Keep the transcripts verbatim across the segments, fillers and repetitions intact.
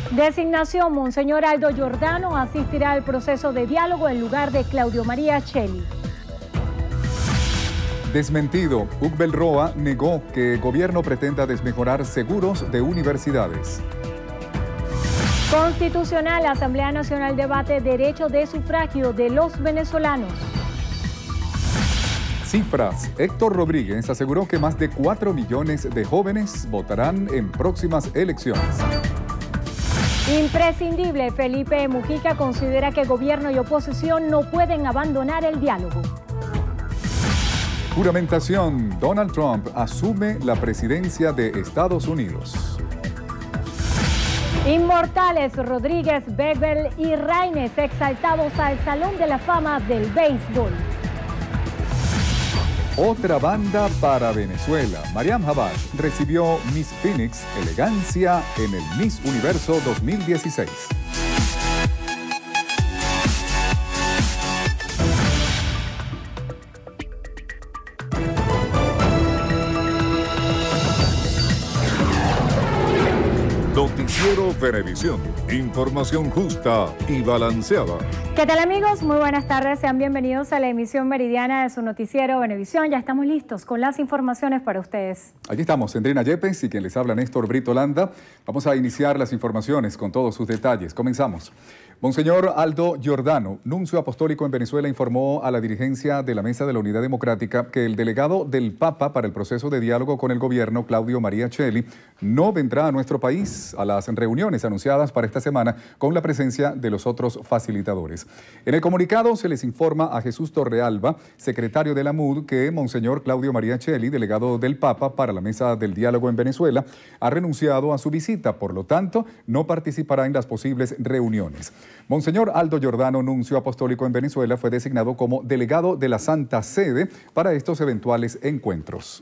Designación: Monseñor Aldo Giordano asistirá al proceso de diálogo en lugar de Claudio María Celli. Desmentido, Ugbel Roa negó que el gobierno pretenda desmejorar seguros de universidades. Constitucional, Asamblea Nacional debate derecho de sufragio de los venezolanos. Cifras, Héctor Rodríguez aseguró que más de cuatro millones de jóvenes votarán en próximas elecciones. Imprescindible, Felipe Mujica considera que gobierno y oposición no pueden abandonar el diálogo. Juramentación, Donald Trump asume la presidencia de Estados Unidos. Inmortales, Rodríguez, Bebel y Raines exaltados al Salón de la Fama del Béisbol. Otra banda para Venezuela. Mariam Jabal recibió Miss Phoenix Elegancia en el Miss Universo dos mil dieciséis. Noticiero Venevisión. Información justa y balanceada. ¿Qué tal, amigos? Muy buenas tardes. Sean bienvenidos a la emisión meridiana de su noticiero Venevisión. Ya estamos listos con las informaciones para ustedes. Aquí estamos, Sandrina Yepes y quien les habla, Néstor Brito Landa. Vamos a iniciar las informaciones con todos sus detalles. Comenzamos. Monseñor Aldo Giordano, nuncio apostólico en Venezuela, informó a la dirigencia de la Mesa de la Unidad Democrática que el delegado del Papa para el proceso de diálogo con el gobierno, Claudio María Celli, no vendrá a nuestro país a las reuniones anunciadas para esta semana con la presencia de los otros facilitadores. En el comunicado se les informa a Jesús Torrealba, secretario de la M U D, que Monseñor Claudio María Celli, delegado del Papa para la Mesa del Diálogo en Venezuela, ha renunciado a su visita, por lo tanto, no participará en las posibles reuniones. Monseñor Aldo Giordano, nuncio apostólico en Venezuela, fue designado como delegado de la Santa Sede para estos eventuales encuentros.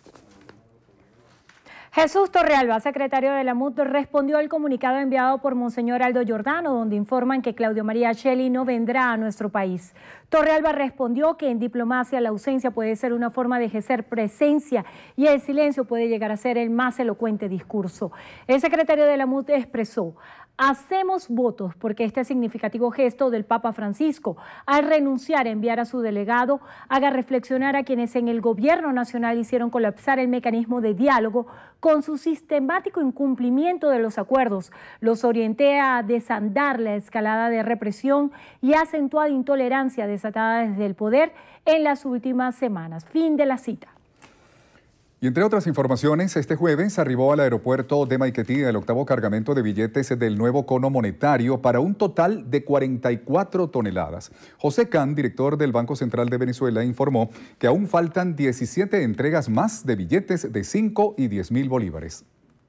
Jesús Torrealba, secretario de la M U D, respondió al comunicado enviado por Monseñor Aldo Giordano, donde informan que Claudio María Celli no vendrá a nuestro país. Torrealba respondió que en diplomacia la ausencia puede ser una forma de ejercer presencia y el silencio puede llegar a ser el más elocuente discurso. El secretario de la M U D expresó: hacemos votos porque este significativo gesto del Papa Francisco, al renunciar a enviar a su delegado, haga reflexionar a quienes en el gobierno nacional hicieron colapsar el mecanismo de diálogo con su sistemático incumplimiento de los acuerdos, los orienté a desandar la escalada de represión y acentuada intolerancia desatada desde el poder en las últimas semanas. Fin de la cita. Y entre otras informaciones, este jueves arribó al aeropuerto de Maiquetía el octavo cargamento de billetes del nuevo cono monetario para un total de cuarenta y cuatro toneladas. José Can, director del Banco Central de Venezuela, informó que aún faltan diecisiete entregas más de billetes de cinco y diez mil bolívares.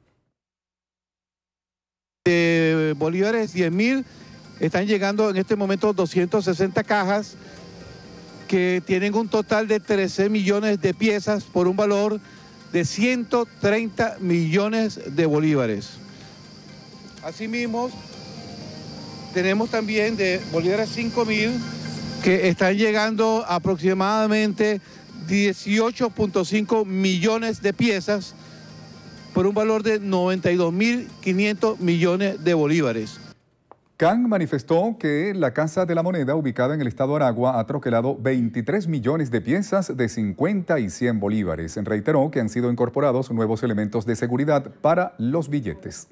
De bolívares diez mil están llegando en este momento doscientas sesenta cajas que tienen un total de trece millones de piezas por un valor de ciento treinta millones de bolívares. Asimismo, tenemos también de bolívares cinco mil que están llegando aproximadamente dieciocho punto cinco millones de piezas por un valor de noventa y dos mil quinientos millones de bolívares. Can manifestó que la Casa de la Moneda, ubicada en el estado Aragua, ha troquelado veintitrés millones de piezas de cincuenta y cien bolívares. Reiteró que han sido incorporados nuevos elementos de seguridad para los billetes.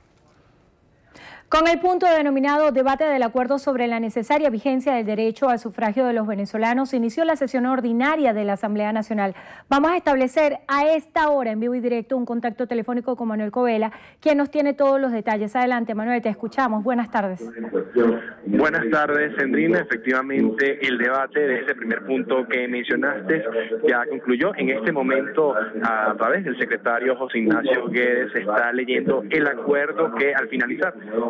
Con el punto denominado debate del acuerdo sobre la necesaria vigencia del derecho al sufragio de los venezolanos, inició la sesión ordinaria de la Asamblea Nacional. Vamos a establecer a esta hora en vivo y directo un contacto telefónico con Manuel Covela, quien nos tiene todos los detalles. Adelante, Manuel, te escuchamos. Buenas tardes. Buenas tardes, Sandrina. Efectivamente, el debate de ese primer punto que mencionaste ya concluyó. En este momento, a través del secretario José Ignacio Guedes, se está leyendo el acuerdo que al finalizar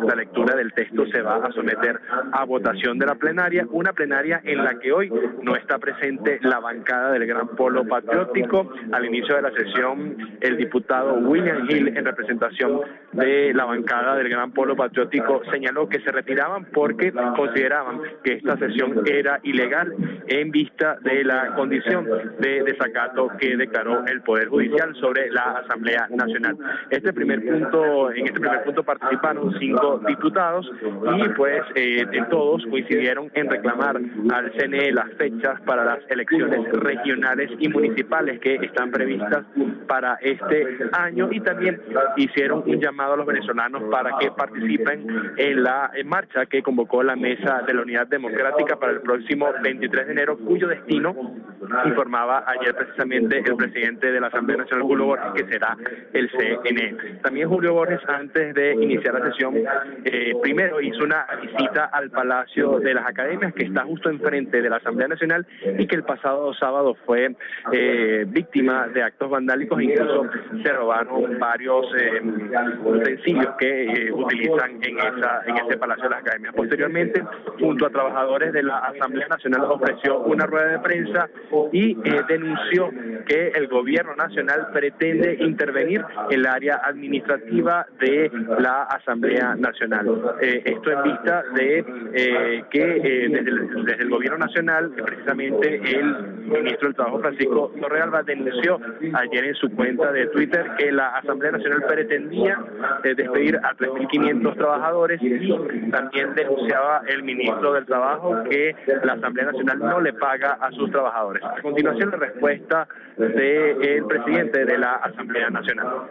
la lectura del texto se va a someter a votación de la plenaria, una plenaria en la que hoy no está presente la bancada del Gran Polo Patriótico. Al inicio de la sesión, el diputado William Hill, en representación de la bancada del Gran Polo Patriótico, señaló que se retiraban porque consideraban que esta sesión era ilegal en vista de la condición de desacato que declaró el Poder Judicial sobre la Asamblea Nacional. Este primer punto, en este primer punto participaron cinco diputados y pues eh, en todos coincidieron en reclamar al C N E las fechas para las elecciones regionales y municipales que están previstas para este año, y también hicieron un llamado a los venezolanos para que participen en la en marcha que convocó la Mesa de la Unidad Democrática para el próximo veintitrés de enero, cuyo destino informaba ayer precisamente el presidente de la Asamblea Nacional, Julio Borges, que será el C N E. También Julio Borges, antes de iniciar la sesión, eh, primero hizo una visita al Palacio de las Academias, que está justo enfrente de la Asamblea Nacional y que el pasado sábado fue eh, víctima de actos vandálicos. Incluso se robaron varios eh, utensilios que eh, utilizan en esa en ese Palacio de las Academias. Posteriormente, junto a trabajadores de la Asamblea Nacional, ofreció una rueda de prensa y eh, denunció que el gobierno nacional pretende intervenir en el área administrativa de la Asamblea Nacional. Eh, esto en vista de eh, que eh, desde, el, desde el gobierno nacional, precisamente el ministro del Trabajo, Francisco Torrealba, denunció ayer en su cuenta de Twitter que la Asamblea Nacional pretendía eh, despedir a tres mil quinientos trabajadores, y también denunciaba el ministro del Trabajo que la Asamblea Nacional no le paga a sus trabajadores. A continuación, la respuesta del presidente de la Asamblea Nacional.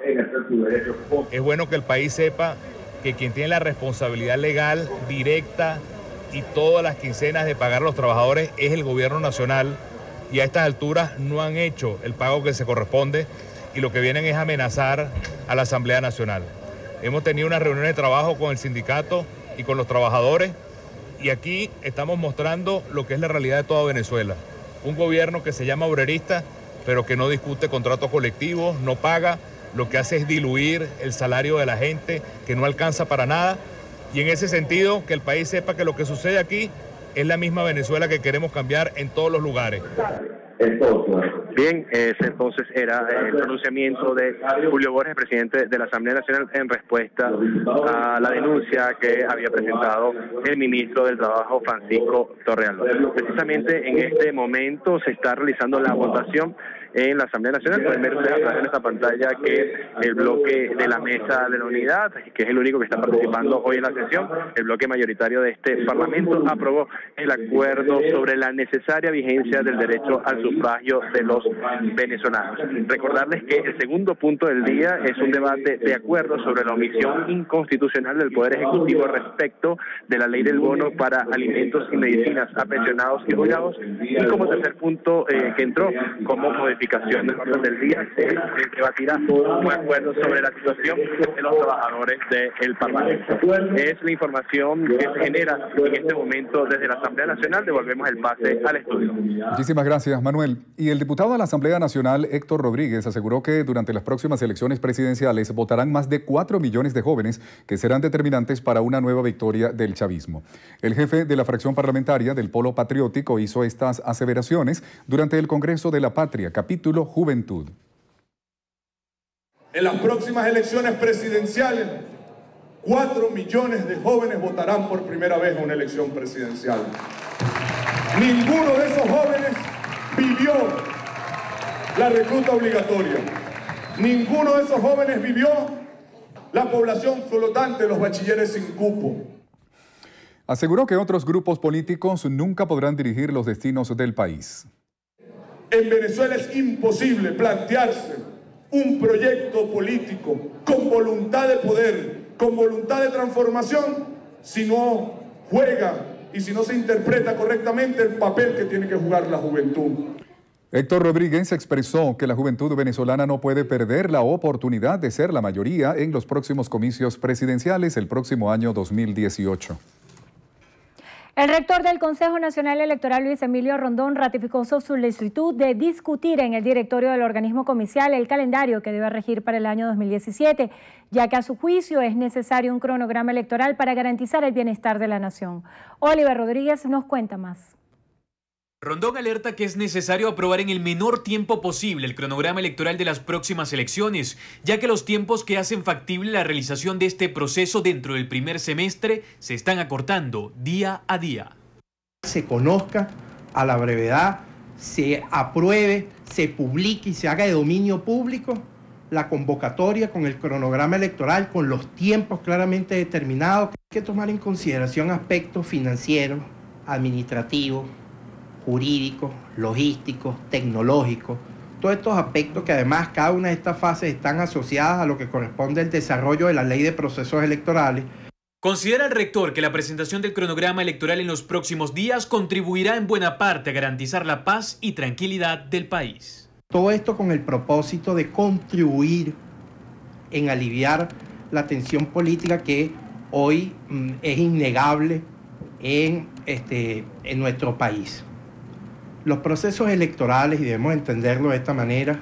Es bueno que el país sepa que quien tiene la responsabilidad legal directa y todas las quincenas de pagar a los trabajadores es el gobierno nacional, y a estas alturas no han hecho el pago que se corresponde y lo que vienen es amenazar a la Asamblea Nacional. Hemos tenido una reunión de trabajo con el sindicato y con los trabajadores, y aquí estamos mostrando lo que es la realidad de toda Venezuela. Un gobierno que se llama obrerista, pero que no discute contratos colectivos, no paga, lo que hace es diluir el salario de la gente, que no alcanza para nada. Y en ese sentido, que el país sepa que lo que sucede aquí es la misma Venezuela que queremos cambiar en todos los lugares. Bien, ese entonces era el pronunciamiento de Julio Borges, presidente de la Asamblea Nacional, en respuesta a la denuncia que había presentado el ministro del Trabajo, Francisco Torrealba. Precisamente en este momento se está realizando la votación en la Asamblea Nacional. Pueden ver ustedes en esta pantalla que el bloque de la Mesa de la Unidad, que es el único que está participando hoy en la sesión, el bloque mayoritario de este Parlamento, aprobó el acuerdo sobre la necesaria vigencia del derecho al sufragio de los venezolanos. Recordarles que el segundo punto del día es un debate de acuerdo sobre la omisión inconstitucional del Poder Ejecutivo respecto de la ley del bono para alimentos y medicinas a pensionados y jubilados, y como tercer punto eh, que entró como modificación del orden del día, se debatirá un acuerdo sobre la situación de los trabajadores del Parlamento. Es la información que se genera en este momento desde la Asamblea Nacional. Devolvemos el pase al estudio. Muchísimas gracias, Manuel. Y el diputado de la Asamblea Nacional, Héctor Rodríguez, aseguró que durante las próximas elecciones presidenciales votarán más de cuatro millones de jóvenes que serán determinantes para una nueva victoria del chavismo. El jefe de la fracción parlamentaria del Polo Patriótico hizo estas aseveraciones durante el Congreso de la Patria, capítulo Juventud. En las próximas elecciones presidenciales, cuatro millones de jóvenes votarán por primera vez en una elección presidencial. Ninguno de esos jóvenes vivió la recluta obligatoria. Ninguno de esos jóvenes vivió la población flotante de los bachilleres sin cupo. Aseguró que otros grupos políticos nunca podrán dirigir los destinos del país. En Venezuela es imposible plantearse un proyecto político con voluntad de poder, con voluntad de transformación, si no juega y si no se interpreta correctamente el papel que tiene que jugar la juventud. Héctor Rodríguez expresó que la juventud venezolana no puede perder la oportunidad de ser la mayoría en los próximos comicios presidenciales el próximo año dos mil dieciocho. El rector del Consejo Nacional Electoral, Luis Emilio Rondón, ratificó su solicitud de discutir en el directorio del organismo comicial el calendario que debe regir para el año dos mil diecisiete, ya que a su juicio es necesario un cronograma electoral para garantizar el bienestar de la nación. Oliver Rodríguez nos cuenta más. Rondón alerta que es necesario aprobar en el menor tiempo posible el cronograma electoral de las próximas elecciones, ya que los tiempos que hacen factible la realización de este proceso dentro del primer semestre se están acortando día a día. Se conozca a la brevedad, se apruebe, se publique y se haga de dominio público la convocatoria con el cronograma electoral, con los tiempos claramente determinados. Hay que tomar en consideración aspectos financieros, administrativos, jurídicos, logísticos, tecnológicos, todos estos aspectos que además cada una de estas fases están asociadas a lo que corresponde al desarrollo de la ley de procesos electorales. Considera el rector que la presentación del cronograma electoral en los próximos días contribuirá en buena parte a garantizar la paz y tranquilidad del país. Todo esto con el propósito de contribuir en aliviar la tensión política que hoy mm, es innegable en, este, en nuestro país. Los procesos electorales, y debemos entenderlo de esta manera,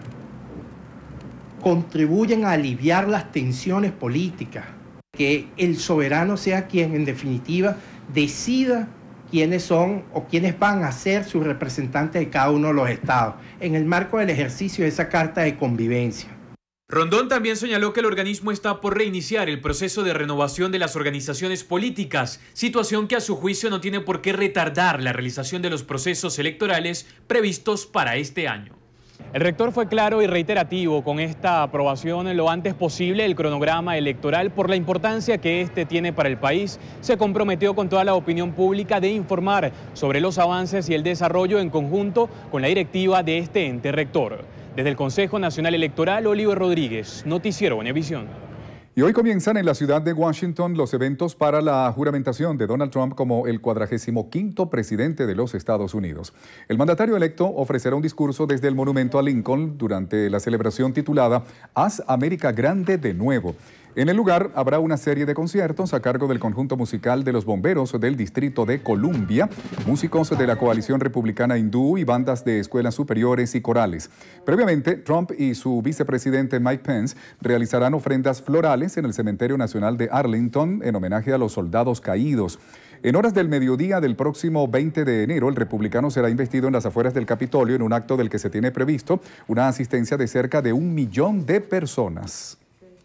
contribuyen a aliviar las tensiones políticas, que el soberano sea quien en definitiva decida quiénes son o quiénes van a ser sus representantes de cada uno de los estados, en el marco del ejercicio de esa carta de convivencia. Rondón también señaló que el organismo está por reiniciar el proceso de renovación de las organizaciones políticas, situación que a su juicio no tiene por qué retardar la realización de los procesos electorales previstos para este año. El rector fue claro y reiterativo con esta aprobación lo antes posible del cronograma electoral por la importancia que este tiene para el país. Se comprometió con toda la opinión pública de informar sobre los avances y el desarrollo en conjunto con la directiva de este ente rector. Desde el Consejo Nacional Electoral, Oliver Rodríguez, Noticiero Univisión. Y hoy comienzan en la ciudad de Washington los eventos para la juramentación de Donald Trump como el cuadragésimo quinto presidente de los Estados Unidos. El mandatario electo ofrecerá un discurso desde el monumento a Lincoln durante la celebración titulada Haz América Grande de Nuevo. En el lugar habrá una serie de conciertos a cargo del conjunto musical de los bomberos del Distrito de Columbia, músicos de la coalición republicana hindú y bandas de escuelas superiores y corales. Previamente, Trump y su vicepresidente Mike Pence realizarán ofrendas florales en el Cementerio Nacional de Arlington en homenaje a los soldados caídos. En horas del mediodía del próximo veinte de enero, el republicano será investido en las afueras del Capitolio en un acto del que se tiene previsto una asistencia de cerca de un millón de personas.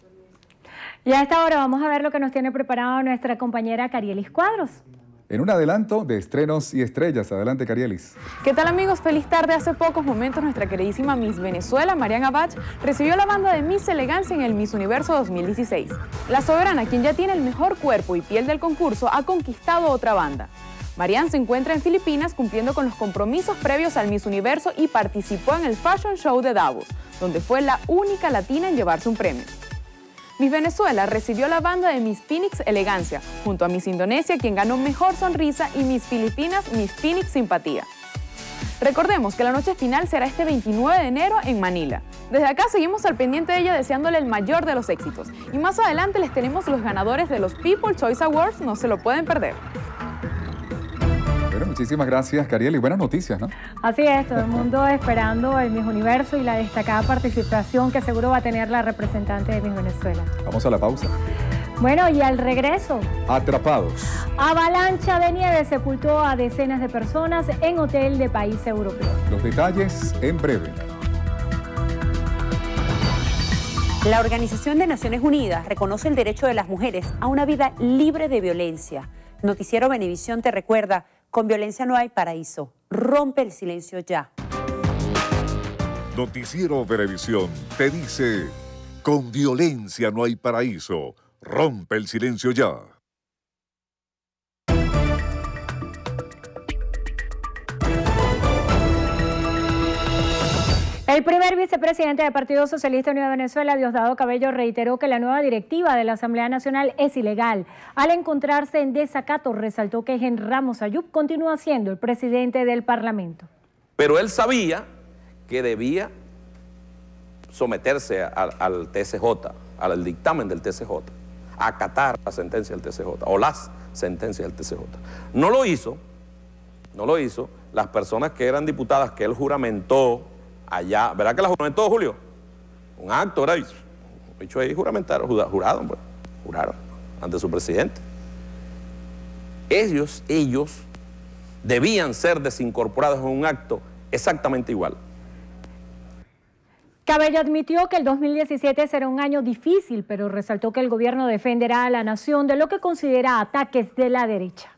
Y a esta hora vamos a ver lo que nos tiene preparado nuestra compañera Carielis Cuadros. En un adelanto de estrenos y estrellas. Adelante, Carielis. ¿Qué tal, amigos? Feliz tarde. Hace pocos momentos nuestra queridísima Miss Venezuela, Mariana Bach, recibió la banda de Miss Elegancia en el Miss Universo dos mil dieciséis. La soberana, quien ya tiene el mejor cuerpo y piel del concurso, ha conquistado otra banda. Marianne se encuentra en Filipinas cumpliendo con los compromisos previos al Miss Universo y participó en el Fashion Show de Davos, donde fue la única latina en llevarse un premio. Miss Venezuela recibió la banda de Miss Phoenix Elegancia, junto a Miss Indonesia, quien ganó Mejor Sonrisa, y Miss Filipinas, Miss Phoenix Simpatía. Recordemos que la noche final será este veintinueve de enero en Manila. Desde acá seguimos al pendiente de ella deseándole el mayor de los éxitos. Y más adelante les tenemos los ganadores de los People's Choice Awards, no se lo pueden perder. Bueno, muchísimas gracias, Cariel, y buenas noticias, ¿no? Así es, todo el mundo esperando el Miss Universo y la destacada participación que seguro va a tener la representante de Miss Venezuela. Vamos a la pausa. Bueno, y al regreso. Atrapados. Avalancha de nieve sepultó a decenas de personas en hotel de país europeo. Los detalles en breve. La Organización de Naciones Unidas reconoce el derecho de las mujeres a una vida libre de violencia. Noticiero Venevisión te recuerda, con violencia no hay paraíso. Rompe el silencio ya. Noticiero Venevisión te dice, con violencia no hay paraíso. Rompe el silencio ya. El primer vicepresidente del Partido Socialista Unido de Venezuela, Diosdado Cabello, reiteró que la nueva directiva de la Asamblea Nacional es ilegal. Al encontrarse en desacato, resaltó que Henry Ramos Ayub continúa siendo el presidente del Parlamento. Pero él sabía que debía someterse al, al T C J, al dictamen del T C J. acatar la sentencia del T C J o las sentencias del T C J. No lo hizo, no lo hizo las personas que eran diputadas que él juramentó allá. ¿Verdad que la juramentó, Julio? Un acto, ¿verdad? Dicho ahí, juramentaron, juraron, pues, juraron ante su presidente. Ellos, ellos debían ser desincorporados en un acto exactamente igual. Cabello admitió que el dos mil diecisiete será un año difícil, pero resaltó que el gobierno defenderá a la nación de lo que considera ataques de la derecha.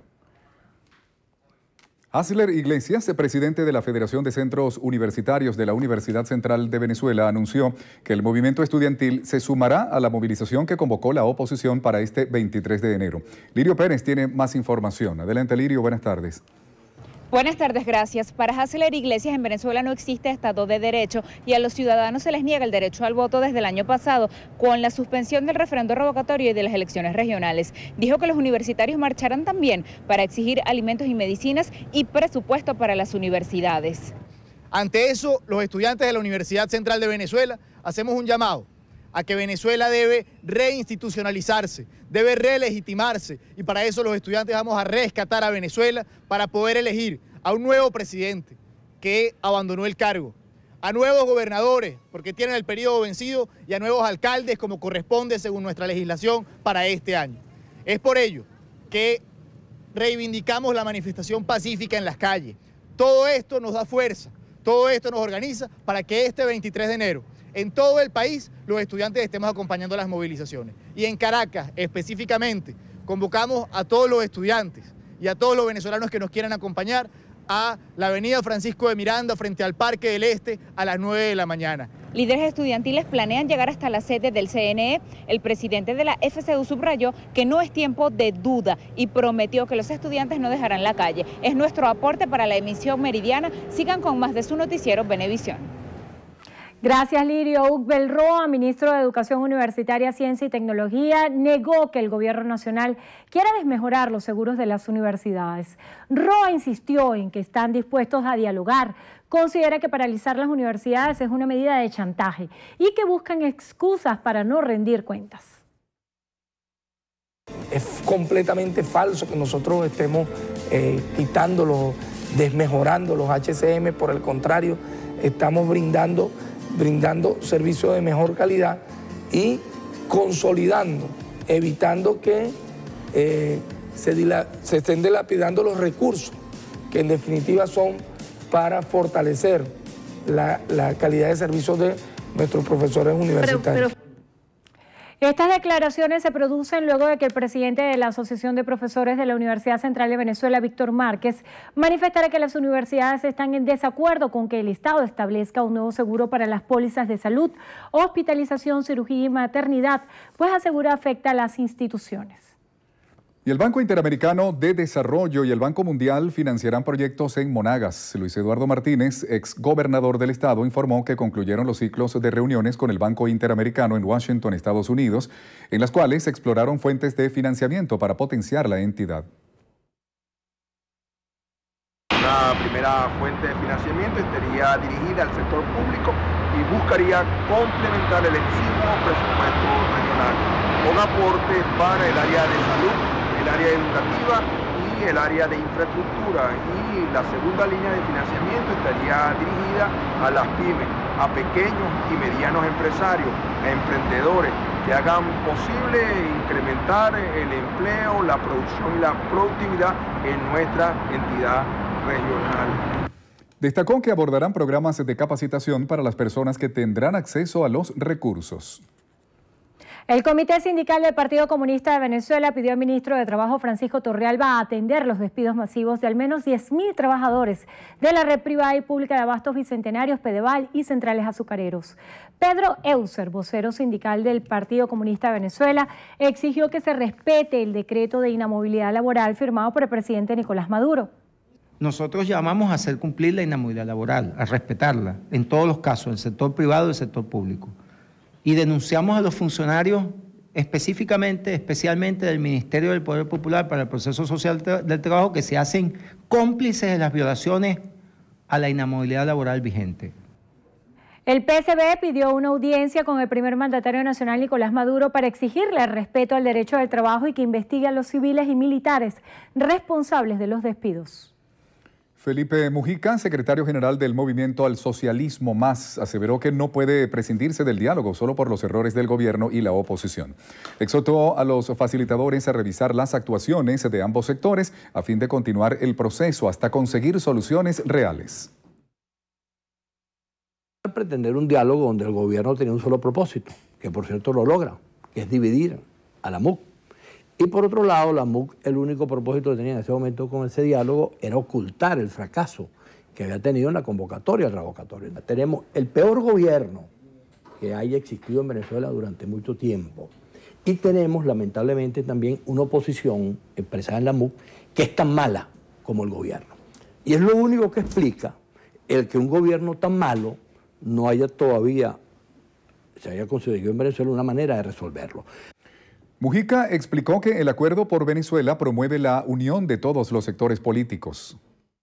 Hasler Iglesias, presidente de la Federación de Centros Universitarios de la Universidad Central de Venezuela, anunció que el movimiento estudiantil se sumará a la movilización que convocó la oposición para este veintitrés de enero. Lirio Pérez tiene más información. Adelante, Lirio, buenas tardes. Buenas tardes, gracias. Para Hasler Iglesias, en Venezuela no existe Estado de Derecho y a los ciudadanos se les niega el derecho al voto desde el año pasado con la suspensión del referendo revocatorio y de las elecciones regionales. Dijo que los universitarios marcharán también para exigir alimentos y medicinas y presupuesto para las universidades. Ante eso, los estudiantes de la Universidad Central de Venezuela hacemos un llamado a que Venezuela debe reinstitucionalizarse, debe relegitimarse, y para eso los estudiantes vamos a rescatar a Venezuela para poder elegir a un nuevo presidente que abandonó el cargo, a nuevos gobernadores porque tienen el periodo vencido y a nuevos alcaldes como corresponde según nuestra legislación para este año. Es por ello que reivindicamos la manifestación pacífica en las calles. Todo esto nos da fuerza, todo esto nos organiza para que este veintitrés de enero en todo el país los estudiantes estemos acompañando las movilizaciones. Y en Caracas, específicamente, convocamos a todos los estudiantes y a todos los venezolanos que nos quieran acompañar a la avenida Francisco de Miranda frente al Parque del Este a las nueve de la mañana. Líderes estudiantiles planean llegar hasta la sede del C N E. El presidente de la F C U subrayó que no es tiempo de duda y prometió que los estudiantes no dejarán la calle. Es nuestro aporte para la emisión meridiana. Sigan con más de su noticiero Venevisión. Gracias, Lirio. Ugbel Roa, ministro de Educación Universitaria, Ciencia y Tecnología, negó que el gobierno nacional quiera desmejorar los seguros de las universidades. Roa insistió en que están dispuestos a dialogar. Considera que paralizar las universidades es una medida de chantaje y que buscan excusas para no rendir cuentas. Es completamente falso que nosotros estemos eh, quitándolos, desmejorando los H C M. Por el contrario, estamos brindando brindando servicios de mejor calidad y consolidando, evitando que eh, se, dila, se estén dilapidando los recursos, que en definitiva son para fortalecer la, la calidad de servicios de nuestros profesores universitarios. Pero, pero... Estas declaraciones se producen luego de que el presidente de la Asociación de Profesores de la Universidad Central de Venezuela, Víctor Márquez, manifestara que las universidades están en desacuerdo con que el Estado establezca un nuevo seguro para las pólizas de salud, hospitalización, cirugía y maternidad, pues asegura afecta a las instituciones. Y el Banco Interamericano de Desarrollo y el Banco Mundial financiarán proyectos en Monagas. Luis Eduardo Martínez, ex gobernador del estado, informó que concluyeron los ciclos de reuniones con el Banco Interamericano en Washington, Estados Unidos, en las cuales exploraron fuentes de financiamiento para potenciar la entidad. Una primera fuente de financiamiento estaría dirigida al sector público y buscaría complementar el exiguo presupuesto regional con aportes para el área de salud, el área educativa y el área de infraestructura. Y la segunda línea de financiamiento estaría dirigida a las pymes, a pequeños y medianos empresarios, a emprendedores que hagan posible incrementar el empleo, la producción y la productividad en nuestra entidad regional. Destacó que abordarán programas de capacitación para las personas que tendrán acceso a los recursos. El Comité Sindical del Partido Comunista de Venezuela pidió al ministro de Trabajo, Francisco Torrealba, atender los despidos masivos de al menos diez mil trabajadores de la red privada y pública de abastos bicentenarios, Pedeval y centrales azucareros. Pedro Euser, vocero sindical del Partido Comunista de Venezuela, exigió que se respete el decreto de inamovilidad laboral firmado por el presidente Nicolás Maduro. Nosotros llamamos a hacer cumplir la inamovilidad laboral, a respetarla, en todos los casos, el sector privado y el sector público. Y denunciamos a los funcionarios específicamente, especialmente del Ministerio del Poder Popular para el Proceso Social del Trabajo, que se hacen cómplices de las violaciones a la inamovilidad laboral vigente. El P S B pidió una audiencia con el primer mandatario nacional Nicolás Maduro para exigirle el respeto al derecho del trabajo y que investigue a los civiles y militares responsables de los despidos. Felipe Mujica, secretario general del Movimiento al Socialismo Más, aseveró que no puede prescindirse del diálogo solo por los errores del gobierno y la oposición. Exhortó a los facilitadores a revisar las actuaciones de ambos sectores a fin de continuar el proceso hasta conseguir soluciones reales. Pretender un diálogo donde el gobierno tenía un solo propósito, que por cierto lo logra, que es dividir a la M U C. Y por otro lado, la M U C, el único propósito que tenía en ese momento con ese diálogo era ocultar el fracaso que había tenido en la convocatoria al revocatorio. Tenemos el peor gobierno que haya existido en Venezuela durante mucho tiempo. Y tenemos, lamentablemente, también una oposición expresada en la M U C que es tan mala como el gobierno. Y es lo único que explica el que un gobierno tan malo no haya todavía, se haya conseguido en Venezuela una manera de resolverlo. Mujica explicó que el acuerdo por Venezuela promueve la unión de todos los sectores políticos.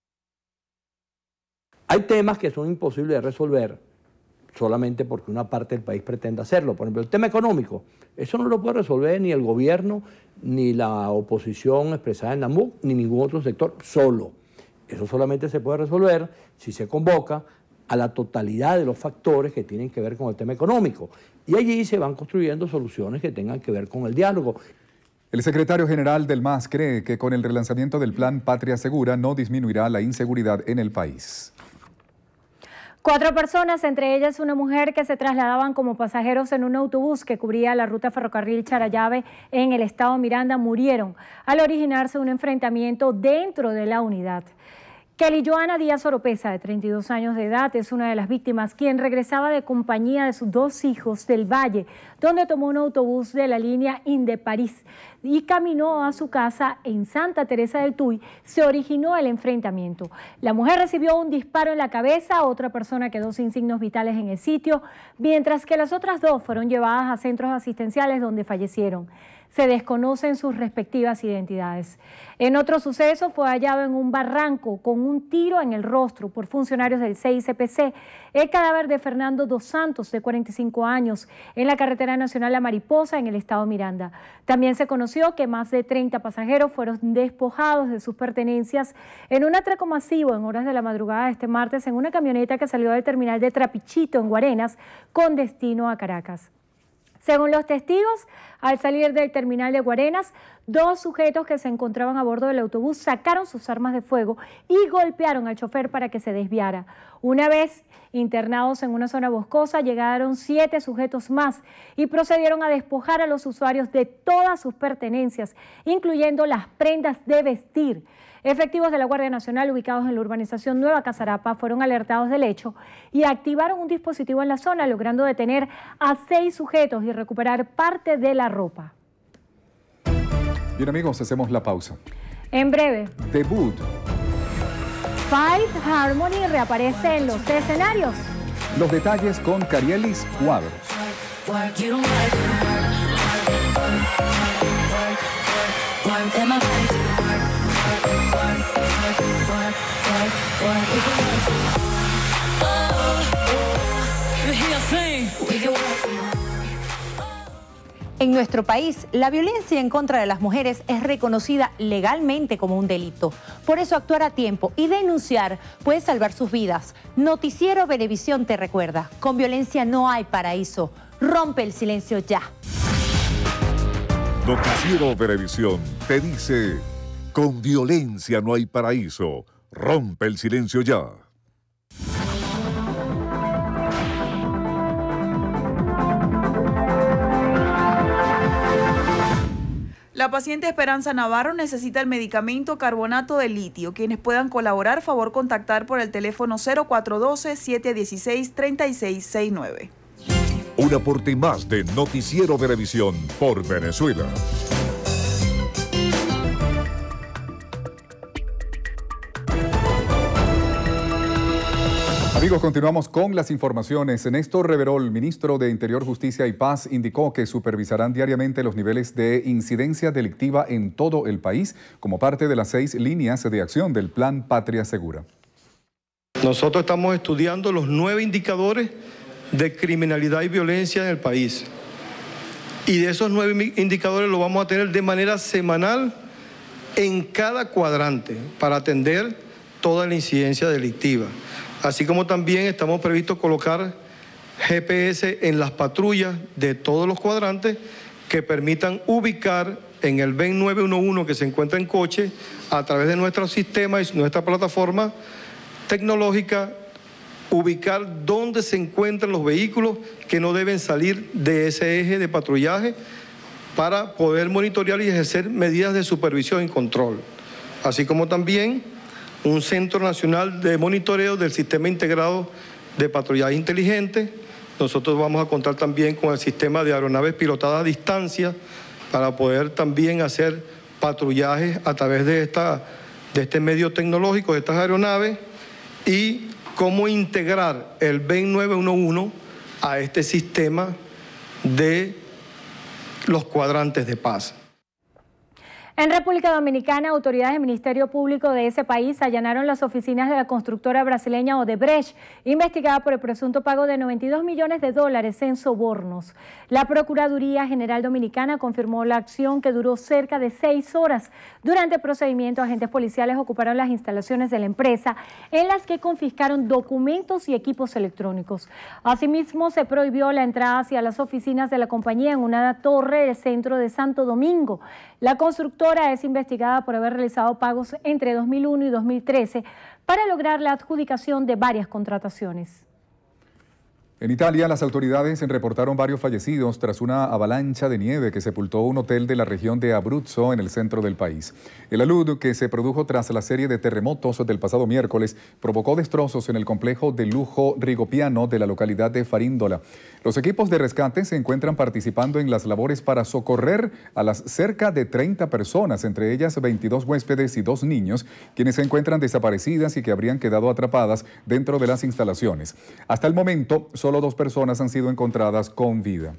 Hay temas que son imposibles de resolver solamente porque una parte del país pretende hacerlo. Por ejemplo, el tema económico, eso no lo puede resolver ni el gobierno, ni la oposición expresada en la M U C, ni ningún otro sector solo. Eso solamente se puede resolver si se convoca a la totalidad de los factores que tienen que ver con el tema económico. Y allí se van construyendo soluciones que tengan que ver con el diálogo. El secretario general del M A S cree que con el relanzamiento del Plan Patria Segura no disminuirá la inseguridad en el país. Cuatro personas, entre ellas una mujer, que se trasladaban como pasajeros en un autobús que cubría la ruta ferrocarril Charallave en el estado Miranda, murieron al originarse un enfrentamiento dentro de la unidad. Kelly Joana Díaz Oropesa, de treinta y dos años de edad, es una de las víctimas, quien regresaba de compañía de sus dos hijos del Valle, donde tomó un autobús de la línea Inde-París y caminó a su casa en Santa Teresa del Tuy. Se originó el enfrentamiento. La mujer recibió un disparo en la cabeza, otra persona quedó sin signos vitales en el sitio, mientras que las otras dos fueron llevadas a centros asistenciales donde fallecieron. Se desconocen sus respectivas identidades. En otro suceso fue hallado en un barranco con un tiro en el rostro por funcionarios del C I C P C el cadáver de Fernando Dos Santos, de cuarenta y cinco años, en la carretera nacional La Mariposa, en el estado Miranda. También se conoció que más de treinta pasajeros fueron despojados de sus pertenencias en un atraco masivo en horas de la madrugada de este martes en una camioneta que salió del terminal de Trapichito, en Guarenas, con destino a Caracas. Según los testigos, al salir del terminal de Guarenas, dos sujetos que se encontraban a bordo del autobús sacaron sus armas de fuego y golpearon al chofer para que se desviara. Una vez internados en una zona boscosa, llegaron siete sujetos más y procedieron a despojar a los usuarios de todas sus pertenencias, incluyendo las prendas de vestir. Efectivos de la Guardia Nacional ubicados en la urbanización Nueva Casarapa fueron alertados del hecho y activaron un dispositivo en la zona, logrando detener a seis sujetos y recuperar parte de la ropa. Bien, amigos, hacemos la pausa. En breve, Debut. Five Harmony reaparece en los escenarios. Los detalles con Carielis Cuadros. En nuestro país, la violencia en contra de las mujeres es reconocida legalmente como un delito. Por eso, actuar a tiempo y denunciar puede salvar sus vidas. Noticiero Venevisión te recuerda: con violencia no hay paraíso. Rompe el silencio ya. Noticiero Venevisión te dice: con violencia no hay paraíso. Rompe el silencio ya. La paciente Esperanza Navarro necesita el medicamento carbonato de litio. Quienes puedan colaborar, favor contactar por el teléfono cero cuatro uno dos, siete uno seis, tres seis seis nueve. Un aporte más de Noticiero Venevisión por Venezuela. Amigos, continuamos con las informaciones. Néstor Reverol, ministro de Interior, Justicia y Paz, indicó que supervisarán diariamente los niveles de incidencia delictiva en todo el país como parte de las seis líneas de acción del Plan Patria Segura. Nosotros estamos estudiando los nueve indicadores de criminalidad y violencia en el país. Y de esos nueve indicadores lo vamos a tener de manera semanal en cada cuadrante para atender toda la incidencia delictiva. Así como también estamos previstos colocar G P S en las patrullas de todos los cuadrantes que permitan ubicar en el B E N nueve uno uno que se encuentra en coche a través de nuestro sistema y nuestra plataforma tecnológica, ubicar dónde se encuentran los vehículos que no deben salir de ese eje de patrullaje para poder monitorear y ejercer medidas de supervisión y control. Así como también un Centro Nacional de Monitoreo del Sistema Integrado de Patrullaje Inteligente. Nosotros vamos a contar también con el sistema de aeronaves pilotadas a distancia para poder también hacer patrullajes a través de, esta, de este medio tecnológico, de estas aeronaves, y cómo integrar el B E N nueve uno uno a este sistema de los cuadrantes de paz. En República Dominicana, autoridades del Ministerio Público de ese país allanaron las oficinas de la constructora brasileña Odebrecht, investigada por el presunto pago de noventa y dos millones de dólares en sobornos. La Procuraduría General Dominicana confirmó la acción, que duró cerca de seis horas. Durante el procedimiento, agentes policiales ocuparon las instalaciones de la empresa, en las que confiscaron documentos y equipos electrónicos. Asimismo, se prohibió la entrada hacia las oficinas de la compañía en una torre del centro de Santo Domingo. La constructora es investigada por haber realizado pagos entre dos mil uno y dos mil trece para lograr la adjudicación de varias contrataciones. En Italia, las autoridades reportaron varios fallecidos tras una avalancha de nieve que sepultó un hotel de la región de Abruzzo en el centro del país. El alud, que se produjo tras la serie de terremotos del pasado miércoles, provocó destrozos en el complejo de lujo Rigopiano de la localidad de Faríndola. Los equipos de rescate se encuentran participando en las labores para socorrer a las cerca de treinta personas, entre ellas veintidós huéspedes y dos niños, quienes se encuentran desaparecidas y que habrían quedado atrapadas dentro de las instalaciones. Hasta el momento, solo dos personas han sido encontradas con vida.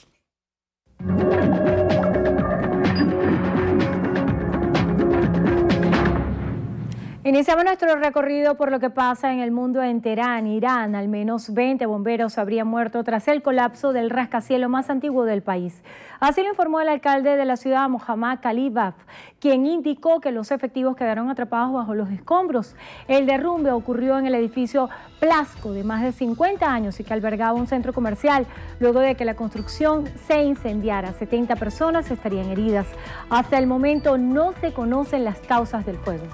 Iniciamos nuestro recorrido por lo que pasa en el mundo en Teherán, Irán. Al menos veinte bomberos habrían muerto tras el colapso del rascacielos más antiguo del país. Así lo informó el alcalde de la ciudad, Mohammad Khalibaf, quien indicó que los efectivos quedaron atrapados bajo los escombros. El derrumbe ocurrió en el edificio Plasco, de más de cincuenta años y que albergaba un centro comercial, luego de que la construcción se incendiara. setenta personas estarían heridas. Hasta el momento no se conocen las causas del fuego.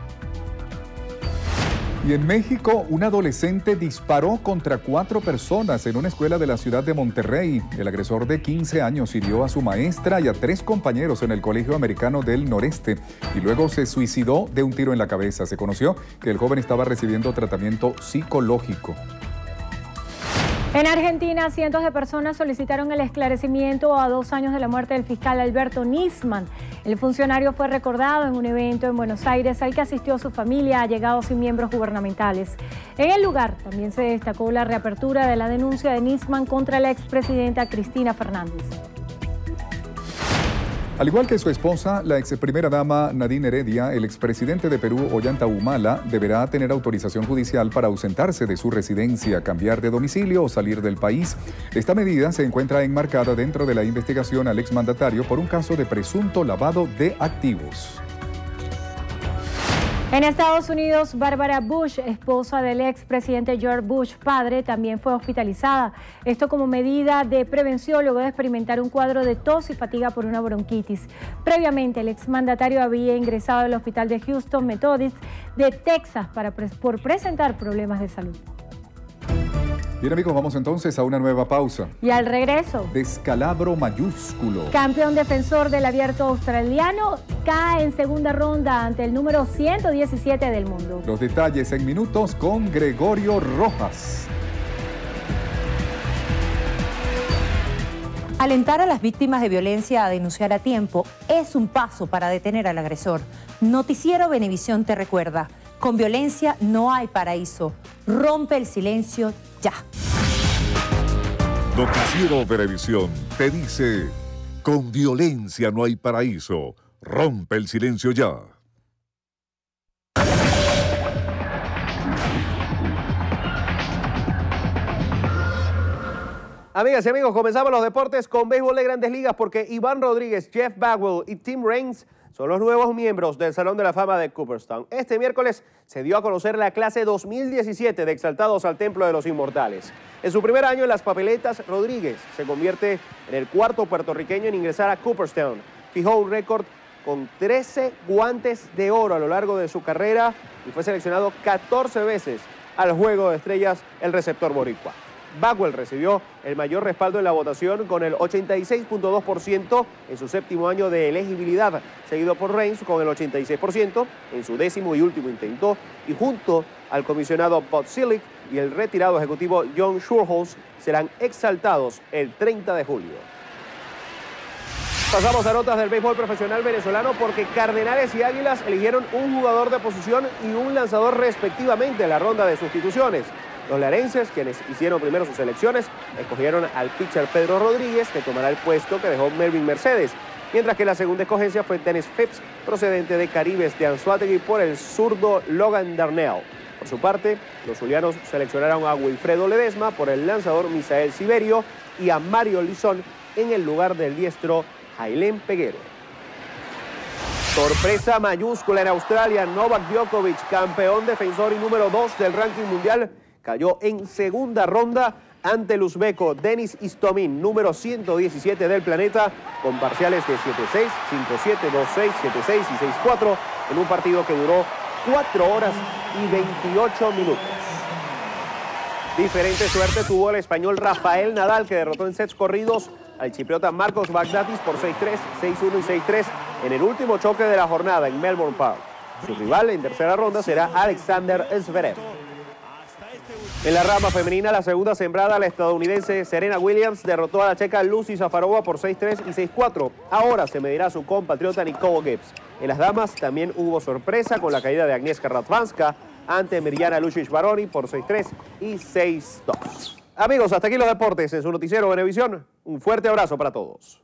Y en México, un adolescente disparó contra cuatro personas en una escuela de la ciudad de Monterrey. El agresor de quince años hirió a su maestra y a tres compañeros en el Colegio Americano del Noreste y luego se suicidó de un tiro en la cabeza. Se conoció que el joven estaba recibiendo tratamiento psicológico. En Argentina, cientos de personas solicitaron el esclarecimiento a dos años de la muerte del fiscal Alberto Nisman. El funcionario fue recordado en un evento en Buenos Aires al que asistió su familia, allegados y miembros gubernamentales. En el lugar también se destacó la reapertura de la denuncia de Nisman contra la expresidenta Cristina Fernández. Al igual que su esposa, la ex primera dama Nadine Heredia, el expresidente de Perú, Ollanta Humala, deberá tener autorización judicial para ausentarse de su residencia, cambiar de domicilio o salir del país. Esta medida se encuentra enmarcada dentro de la investigación al exmandatario por un caso de presunto lavado de activos. En Estados Unidos, Barbara Bush, esposa del expresidente George Bush padre, también fue hospitalizada. Esto como medida de prevención luego de experimentar un cuadro de tos y fatiga por una bronquitis. Previamente, el exmandatario había ingresado al hospital de Houston Methodist de Texas para, por presentar problemas de salud. Bien, amigos, vamos entonces a una nueva pausa. Y al regreso, descalabro mayúsculo. Campeón defensor del Abierto australiano cae en segunda ronda ante el número ciento diecisiete del mundo. Los detalles en minutos con Gregorio Rojas. Alentar a las víctimas de violencia a denunciar a tiempo es un paso para detener al agresor. Noticiero Venevisión te recuerda, con violencia no hay paraíso. Rompe el silencio ya. Noticiero Venevisión te dice, con violencia no hay paraíso. Rompe el silencio ya. Amigas y amigos, comenzamos los deportes con béisbol de Grandes Ligas porque Iván Rodríguez, Jeff Bagwell y Tim Raines son los nuevos miembros del Salón de la Fama de Cooperstown. Este miércoles se dio a conocer la clase dos mil diecisiete de Exaltados al Templo de los Inmortales. En su primer año en las papeletas, Rodríguez se convierte en el cuarto puertorriqueño en ingresar a Cooperstown. Fijó un récord con trece guantes de oro a lo largo de su carrera y fue seleccionado catorce veces al Juego de Estrellas el receptor boricua. Bagwell recibió el mayor respaldo en la votación con el ochenta y seis punto dos por ciento en su séptimo año de elegibilidad, seguido por Raines con el ochenta y seis por ciento en su décimo y último intento, y junto al comisionado Bud Selig y el retirado ejecutivo John Schuerholz serán exaltados el treinta de julio. Pasamos a notas del béisbol profesional venezolano porque Cardenales y Águilas eligieron un jugador de posición y un lanzador respectivamente en la ronda de sustituciones. Los larenses, quienes hicieron primero sus elecciones, escogieron al pitcher Pedro Rodríguez, que tomará el puesto que dejó Melvin Mercedes, mientras que la segunda escogencia fue Dennis Phipps, procedente de Caribes de Anzoátegui, por el zurdo Logan Darnell. Por su parte, los zulianos seleccionaron a Wilfredo Ledesma por el lanzador Misael Siverio y a Mario Lizón en el lugar del diestro Jailén Peguero. Sorpresa mayúscula en Australia. Novak Djokovic, campeón defensor y número dos del ranking mundial, cayó en segunda ronda ante el uzbeco Denis Istomin, número ciento diecisiete del planeta, con parciales de siete seis, cinco siete, dos seis, siete seis y seis cuatro, en un partido que duró cuatro horas y veintiocho minutos. Diferente suerte tuvo el español Rafael Nadal, que derrotó en sets corridos al chipriota Marcos Baghdatis por seis tres, seis uno y seis tres en el último choque de la jornada en Melbourne Park. Su rival en tercera ronda será Alexander Zverev. En la rama femenina, la segunda sembrada, la estadounidense Serena Williams derrotó a la checa Lucy Zafarova por seis tres y seis cuatro. Ahora se medirá su compatriota Nicole Gibbs. En las damas también hubo sorpresa con la caída de Agnieszka Radwanska ante Mirjana Lucic-Baroni por seis tres y seis dos. Amigos, hasta aquí los deportes en su noticiero Venevisión. Un fuerte abrazo para todos.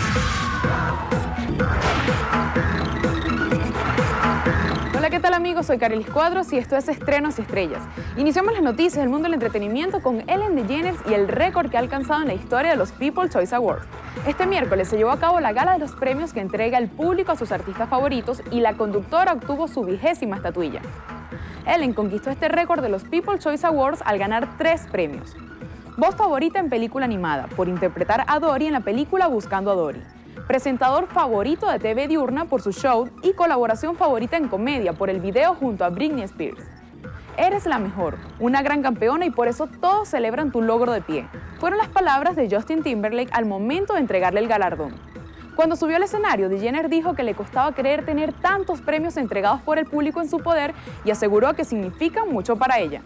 Hola, ¿qué tal amigos? Soy Carelis Cuadros y esto es Estrenos y Estrellas. Iniciamos las noticias del mundo del entretenimiento con Ellen DeGeneres y el récord que ha alcanzado en la historia de los People's Choice Awards. Este miércoles se llevó a cabo la gala de los premios que entrega el público a sus artistas favoritos y la conductora obtuvo su vigésima estatuilla. Ellen conquistó este récord de los People's Choice Awards al ganar tres premios. Voz favorita en película animada, por interpretar a Dory en la película Buscando a Dory. Presentador favorito de T V diurna por su show y colaboración favorita en comedia por el video junto a Britney Spears. Eres la mejor, una gran campeona y por eso todos celebran tu logro de pie. Fueron las palabras de Justin Timberlake al momento de entregarle el galardón. Cuando subió al escenario, DeGeneres dijo que le costaba creer tener tantos premios entregados por el público en su poder y aseguró que significan mucho para ella.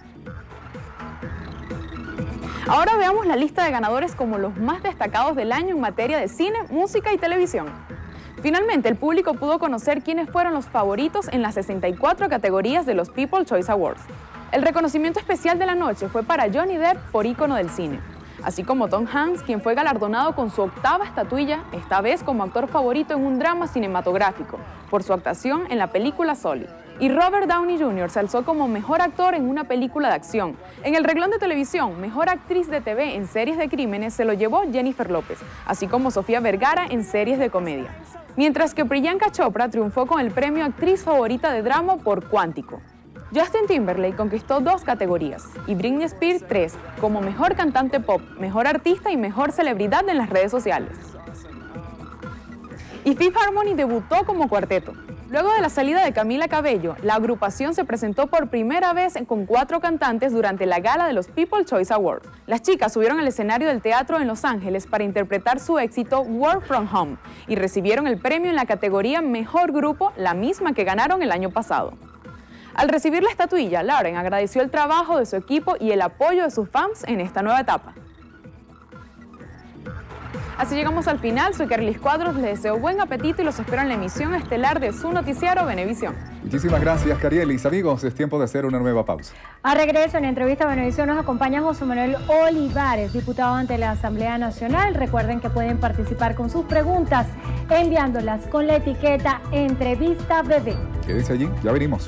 Ahora veamos la lista de ganadores como los más destacados del año en materia de cine, música y televisión. Finalmente, el público pudo conocer quiénes fueron los favoritos en las sesenta y cuatro categorías de los People's Choice Awards. El reconocimiento especial de la noche fue para Johnny Depp por ícono del cine, así como Tom Hanks, quien fue galardonado con su octava estatuilla, esta vez como actor favorito en un drama cinematográfico, por su actuación en la película Sully. Y Robert Downey junior se alzó como mejor actor en una película de acción. En el renglón de televisión, mejor actriz de T V en series de crímenes se lo llevó Jennifer López, así como Sofía Vergara en series de comedia. Mientras que Priyanka Chopra triunfó con el premio actriz favorita de drama por Cuántico. Justin Timberlake conquistó dos categorías y Britney Spears tres, como mejor cantante pop, mejor artista y mejor celebridad en las redes sociales. Y Fifth Harmony debutó como cuarteto. Luego de la salida de Camila Cabello, la agrupación se presentó por primera vez con cuatro cantantes durante la gala de los People's Choice Awards. Las chicas subieron al escenario del teatro en Los Ángeles para interpretar su éxito Work From Home y recibieron el premio en la categoría Mejor Grupo, la misma que ganaron el año pasado. Al recibir la estatuilla, Lauren agradeció el trabajo de su equipo y el apoyo de sus fans en esta nueva etapa. Así llegamos al final. Soy Carelis Cuadros, les deseo buen apetito y los espero en la emisión estelar de su noticiero Venevisión. Muchísimas gracias, Carielis. Amigos, es tiempo de hacer una nueva pausa. A regreso en entrevista a Venevisión nos acompaña José Manuel Olivares, diputado ante la Asamblea Nacional. Recuerden que pueden participar con sus preguntas enviándolas con la etiqueta Entrevista B B. Quédense allí, ya venimos.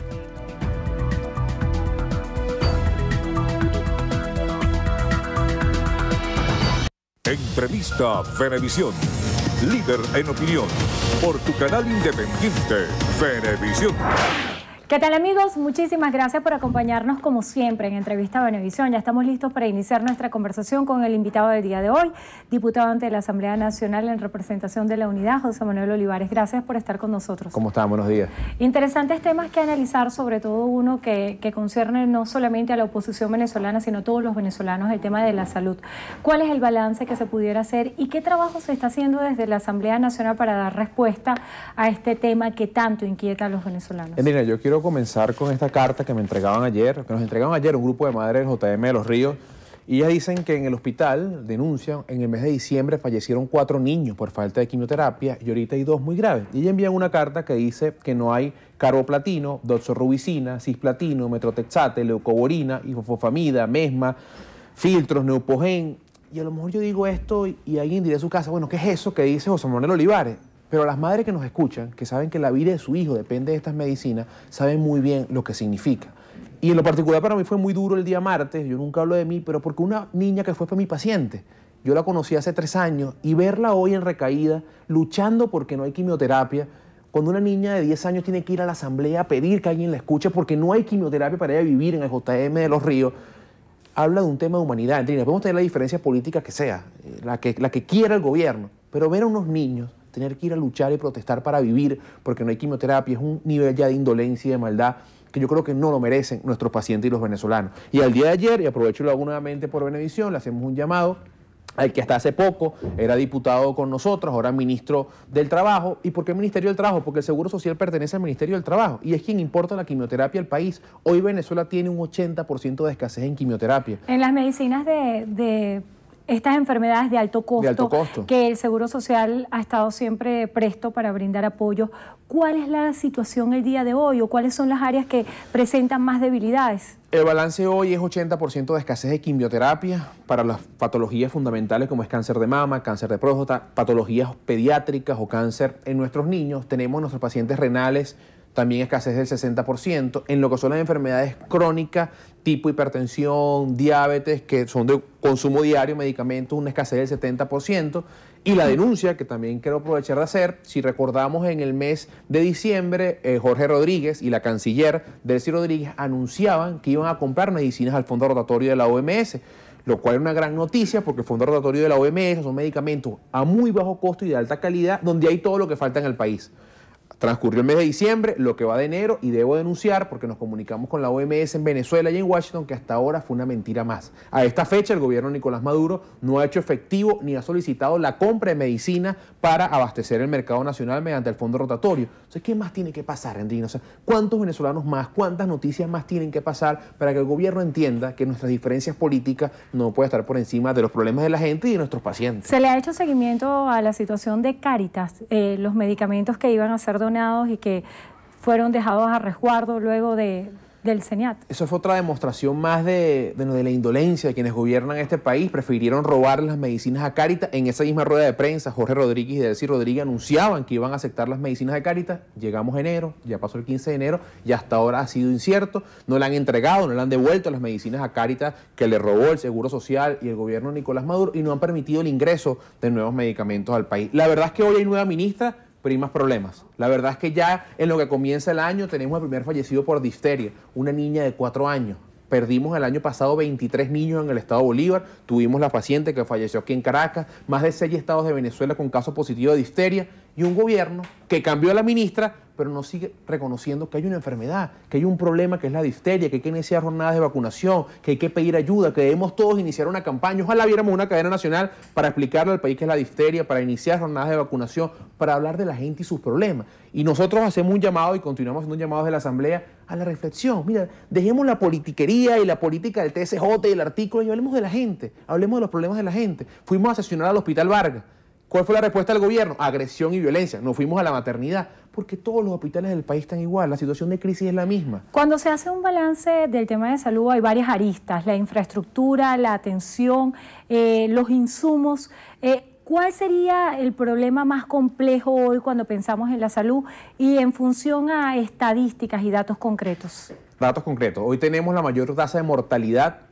Entrevista Venevisión. Líder en opinión. Por tu canal independiente, Venevisión. ¿Qué tal, amigos? Muchísimas gracias por acompañarnos como siempre en Entrevista Venevisión. Ya estamos listos para iniciar nuestra conversación con el invitado del día de hoy, diputado ante la Asamblea Nacional en representación de la Unidad, José Manuel Olivares. Gracias por estar con nosotros. ¿Cómo están? Buenos días. Interesantes temas que analizar, sobre todo uno que, que concierne no solamente a la oposición venezolana, sino a todos los venezolanos, el tema de la salud. ¿Cuál es el balance que se pudiera hacer y qué trabajo se está haciendo desde la Asamblea Nacional para dar respuesta a este tema que tanto inquieta a los venezolanos? Eh, mira, yo quiero comenzar con esta carta que me entregaban ayer, que nos entregaron ayer un grupo de madres del J M de Los Ríos, y ellas dicen que en el hospital, denuncian, en el mes de diciembre fallecieron cuatro niños por falta de quimioterapia y ahorita hay dos muy graves. Y ellas envían una carta que dice que no hay carboplatino, doxorubicina, cisplatino, metrotexate, leucoborina, ifosfamida, mesma, filtros, neupogen. Y a lo mejor yo digo esto y, y alguien dirá a su casa, bueno, ¿qué es eso que dice José Manuel Olivares? Pero las madres que nos escuchan, que saben que la vida de su hijo depende de estas medicinas, saben muy bien lo que significa. Y en lo particular para mí fue muy duro el día martes, yo nunca hablo de mí, pero porque una niña que fue, fue mi paciente, yo la conocí hace tres años y verla hoy en recaída, luchando porque no hay quimioterapia, cuando una niña de diez años tiene que ir a la asamblea a pedir que alguien la escuche porque no hay quimioterapia para ella vivir en el J M de Los Ríos, habla de un tema de humanidad. ¿Entiendes? Podemos tener la diferencia política que sea, la que, la que quiera el gobierno, pero ver a unos niños tener que ir a luchar y protestar para vivir porque no hay quimioterapia es un nivel ya de indolencia y de maldad que yo creo que no lo merecen nuestros pacientes y los venezolanos. Y al día de ayer, y aprovecho y lo hago nuevamente por Venevisión, le hacemos un llamado al que hasta hace poco era diputado con nosotros, ahora ministro del Trabajo. ¿Y por qué Ministerio del Trabajo? Porque el Seguro Social pertenece al Ministerio del Trabajo y es quien importa la quimioterapia al país. Hoy Venezuela tiene un ochenta por ciento de escasez en quimioterapia. En las medicinas de... de... estas enfermedades de alto costo, de alto costo, que el Seguro Social ha estado siempre presto para brindar apoyo. ¿Cuál es la situación el día de hoy o cuáles son las áreas que presentan más debilidades? El balance hoy es ochenta por ciento de escasez de quimioterapia para las patologías fundamentales como es cáncer de mama, cáncer de próstata, patologías pediátricas o cáncer en nuestros niños. Tenemos nuestros pacientes renales, también escasez del sesenta por ciento. En lo que son las enfermedades crónicas, tipo hipertensión, diabetes, que son de consumo diario, medicamentos, una escasez del setenta por ciento. Y la denuncia, que también quiero aprovechar de hacer, si recordamos en el mes de diciembre, eh, Jorge Rodríguez y la canciller Delcy Rodríguez anunciaban que iban a comprar medicinas al Fondo Rotatorio de la O M S, lo cual es una gran noticia porque el Fondo Rotatorio de la O M S son medicamentos a muy bajo costo y de alta calidad, donde hay todo lo que falta en el país. Transcurrió el mes de diciembre, lo que va de enero, y debo denunciar, porque nos comunicamos con la O M S en Venezuela y en Washington, que hasta ahora fue una mentira más. A esta fecha, el gobierno de Nicolás Maduro no ha hecho efectivo ni ha solicitado la compra de medicina para abastecer el mercado nacional mediante el fondo rotatorio. Entonces, ¿qué más tiene que pasar, Andino? O sea, ¿cuántos venezolanos más, cuántas noticias más tienen que pasar para que el gobierno entienda que nuestras diferencias políticas no pueden estar por encima de los problemas de la gente y de nuestros pacientes? ¿Se le ha hecho seguimiento a la situación de Cáritas, eh, los medicamentos que iban a ser donados y que fueron dejados a resguardo luego de, del CENIAT? Eso fue otra demostración más de, de, de la indolencia de quienes gobiernan este país. Prefirieron robar las medicinas a Cáritas. En esa misma rueda de prensa, Jorge Rodríguez y Delcy Rodríguez anunciaban que iban a aceptar las medicinas de Cáritas. Llegamos a enero, ya pasó el quince de enero y hasta ahora ha sido incierto. No le han entregado, no le han devuelto las medicinas a Cáritas que le robó el Seguro Social y el gobierno de Nicolás Maduro, y no han permitido el ingreso de nuevos medicamentos al país. La verdad es que hoy hay nueva ministra, pero hay más problemas. La verdad es que ya en lo que comienza el año tenemos el primer fallecido por difteria, una niña de cuatro años. Perdimos el año pasado veintitrés niños en el estado Bolívar, tuvimos la paciente que falleció aquí en Caracas, más de seis estados de Venezuela con casos positivos de difteria y un gobierno que cambió a la ministra, pero no sigue reconociendo que hay una enfermedad, que hay un problema que es la difteria, que hay que iniciar jornadas de vacunación, que hay que pedir ayuda, que debemos todos iniciar una campaña. Ojalá viéramos una cadena nacional para explicarle al país qué es la difteria, para iniciar jornadas de vacunación, para hablar de la gente y sus problemas. Y nosotros hacemos un llamado y continuamos haciendo un llamado desde la Asamblea a la reflexión. Mira, dejemos la politiquería y la política del T S J y el artículo y hablemos de la gente, hablemos de los problemas de la gente. Fuimos a sesionar al Hospital Vargas. ¿Cuál fue la respuesta del gobierno? Agresión y violencia. Nos fuimos a la maternidad, porque todos los hospitales del país están igual, la situación de crisis es la misma. Cuando se hace un balance del tema de salud hay varias aristas, la infraestructura, la atención, eh, los insumos. Eh, ¿Cuál sería el problema más complejo hoy cuando pensamos en la salud y en función a estadísticas y datos concretos? Datos concretos. Hoy tenemos la mayor tasa de mortalidad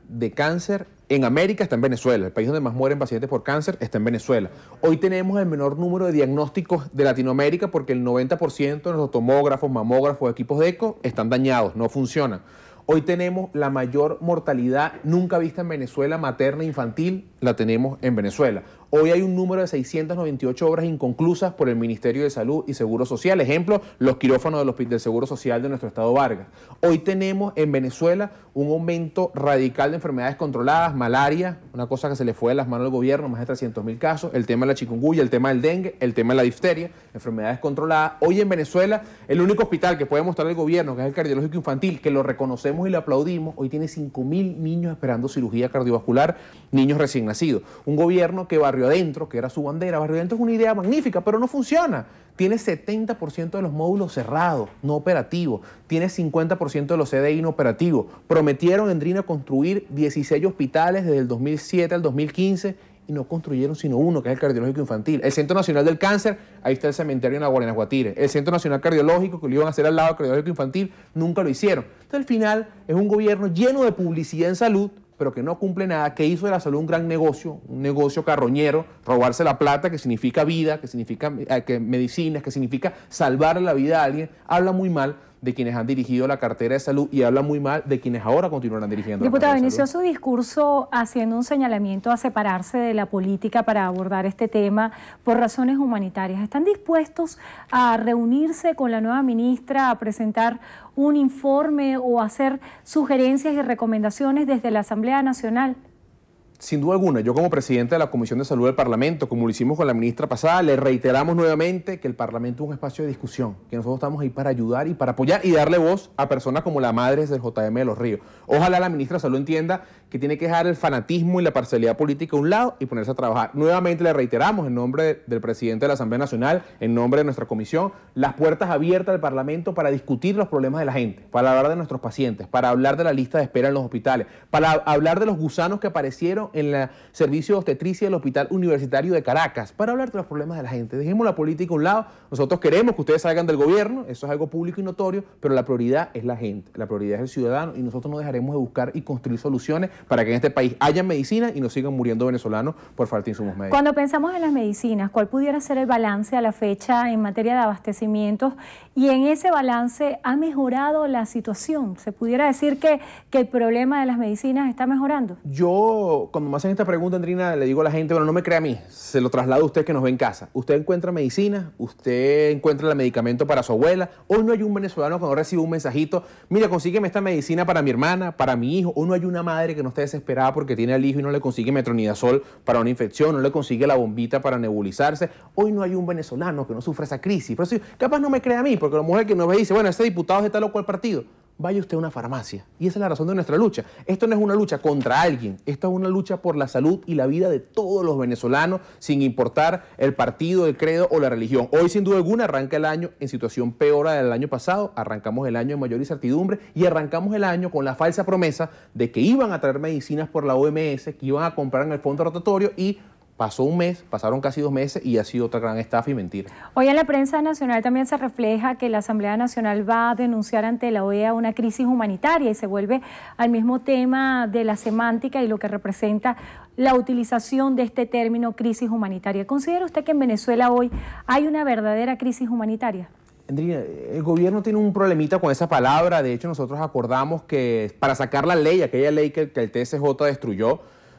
de cáncer en América está en Venezuela. El país donde más mueren pacientes por cáncer está en Venezuela. Hoy tenemos el menor número de diagnósticos de Latinoamérica porque el noventa por ciento de los tomógrafos, mamógrafos, equipos de eco están dañados, no funcionan. Hoy tenemos la mayor mortalidad nunca vista en Venezuela, materna e infantil, la tenemos en Venezuela. Hoy hay un número de seiscientas noventa y ocho obras inconclusas por el Ministerio de Salud y Seguro Social. Ejemplo, los quirófanos del, del Seguro Social de nuestro estado Vargas. Hoy tenemos en Venezuela un aumento radical de enfermedades controladas, malaria, una cosa que se le fue de las manos al gobierno, más de trescientos mil casos, el tema de la chikungunya, el tema del dengue, el tema de la difteria, enfermedades controladas. Hoy en Venezuela, el único hospital que puede mostrar el gobierno, que es el cardiológico infantil, que lo reconocemos y le aplaudimos, hoy tiene cinco mil niños esperando cirugía cardiovascular, niños recién nacidos. Un gobierno que barrio adentro, que era su bandera, barrio adentro es una idea magnífica, pero no funciona. Tiene setenta por ciento de los módulos cerrados, no operativos. Tiene cincuenta por ciento de los C D I no operativos. Prometieron en Drina construir dieciséis hospitales desde el dos mil siete al dos mil quince y no construyeron sino uno, que es el cardiológico infantil. El Centro Nacional del Cáncer, ahí está el cementerio en Aguarenas Guatire. El Centro Nacional Cardiológico, que lo iban a hacer al lado del cardiológico infantil, nunca lo hicieron. Entonces, al final, es un gobierno lleno de publicidad en salud, pero que no cumple nada, que hizo de la salud un gran negocio, un negocio carroñero, robarse la plata, que significa vida, que significa eh, que medicinas, que significa salvar la vida a alguien. Habla muy mal de quienes han dirigido la cartera de salud y habla muy mal de quienes ahora continuarán dirigiendo Diputado, la cartera de inició salud. su discurso haciendo un señalamiento a separarse de la política para abordar este tema por razones humanitarias. ¿Están dispuestos a reunirse con la nueva ministra, a presentar un informe o hacer sugerencias y recomendaciones desde la Asamblea Nacional? Sin duda alguna, yo como presidente de la Comisión de Salud del Parlamento, como lo hicimos con la ministra pasada, le reiteramos nuevamente que el Parlamento es un espacio de discusión, que nosotros estamos ahí para ayudar y para apoyar y darle voz a personas como la madre del J M de los Ríos. Ojalá la ministra de Salud entienda que tiene que dejar el fanatismo y la parcialidad política a un lado y ponerse a trabajar. Nuevamente le reiteramos en nombre de, del presidente de la Asamblea Nacional, en nombre de nuestra comisión, las puertas abiertas del Parlamento para discutir los problemas de la gente, para hablar de nuestros pacientes, para hablar de la lista de espera en los hospitales, para hablar de los gusanos que aparecieron en el servicio de obstetricia del Hospital Universitario de Caracas, para hablar de los problemas de la gente. Dejemos la política a un lado. Nosotros queremos que ustedes salgan del gobierno, eso es algo público y notorio, pero la prioridad es la gente, la prioridad es el ciudadano y nosotros no dejaremos de buscar y construir soluciones para que en este país haya medicina y no sigan muriendo venezolanos por falta de insumos médicos. Cuando pensamos en las medicinas, ¿cuál pudiera ser el balance a la fecha en materia de abastecimientos? Y en ese balance, ¿ha mejorado la situación? ¿Se pudiera decir que, que el problema de las medicinas está mejorando? Yo, cuando me hacen esta pregunta, Andrina, le digo a la gente, bueno, no me crea a mí, se lo traslado a usted que nos ve en casa. Usted encuentra medicina, usted encuentra el medicamento para su abuela. Hoy no hay un venezolano que no reciba un mensajito, mira, consígueme esta medicina para mi hermana, para mi hijo. Hoy no hay una madre que no esté desesperada porque tiene al hijo y no le consigue metronidazol para una infección, no le consigue la bombita para nebulizarse. Hoy no hay un venezolano que no sufra esa crisis. Pero si capaz no me cree a mí, porque la mujer que nos ve dice, bueno, este diputado es de tal o cual partido. Vaya usted a una farmacia. Y esa es la razón de nuestra lucha. Esto no es una lucha contra alguien, esto es una lucha por la salud y la vida de todos los venezolanos, sin importar el partido, el credo o la religión. Hoy, sin duda alguna, arranca el año en situación peor del año pasado, arrancamos el año en mayor incertidumbre y arrancamos el año con la falsa promesa de que iban a traer medicinas por la O M S, que iban a comprar en el fondo rotatorio y pasó un mes, pasaron casi dos meses y ha sido otra gran estafa y mentira. Hoy en la prensa nacional también se refleja que la Asamblea Nacional va a denunciar ante la O E A una crisis humanitaria y se vuelve al mismo tema de la semántica y lo que representa la utilización de este término crisis humanitaria. ¿Considera usted que en Venezuela hoy hay una verdadera crisis humanitaria? Andrina, el gobierno tiene un problemita con esa palabra. De hecho, nosotros acordamos que para sacar la ley, aquella ley que, que el T S J destruyó,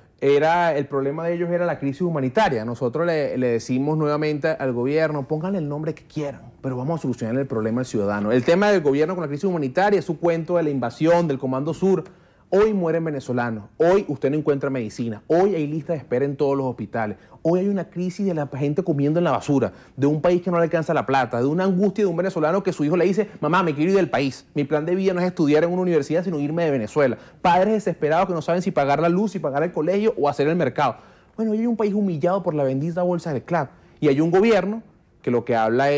Era, el problema de ellos era la crisis humanitaria. Nosotros le, le decimos nuevamente al gobierno, pónganle el nombre que quieran, pero vamos a solucionar el problema al ciudadano. El tema del gobierno con la crisis humanitaria es su cuento de la invasión del Comando Sur. Hoy mueren venezolanos, hoy usted no encuentra medicina, hoy hay lista de espera en todos los hospitales, hoy hay una crisis de la gente comiendo en la basura, de un país que no le alcanza la plata, de una angustia de un venezolano que su hijo le dice, mamá, me quiero ir del país, mi plan de vida no es estudiar en una universidad, sino irme de Venezuela. Padres desesperados que no saben si pagar la luz, si pagar el colegio o hacer el mercado. Bueno, hoy hay un país humillado por la bendita bolsa del C L A P y hay un gobierno que lo que habla es